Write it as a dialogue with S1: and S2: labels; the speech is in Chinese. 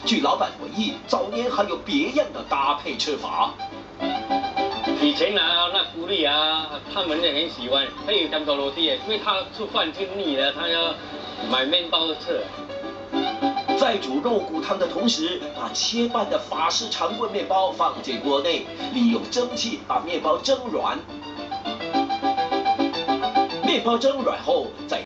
S1: 据老板回忆，早年还有别样的搭配吃法。
S2: 以前啊，那古力啊，他们也很喜欢，还有甘草罗蒂，因为他吃饭吃腻了，他要买面包吃。
S1: 在煮肉骨汤的同时，把切半的法式长棍面包放进锅内，利用蒸汽把面包蒸软。面包蒸软后，再